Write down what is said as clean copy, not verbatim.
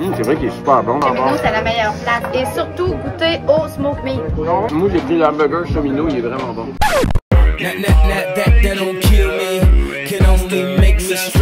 C'est vrai qu'il est super bon. Chemino, c'est la meilleure place. Et surtout, goûter au smoke meat. Moi, j'ai pris l'hamburger Chemino, il est vraiment bon. That don't kill me, can only make me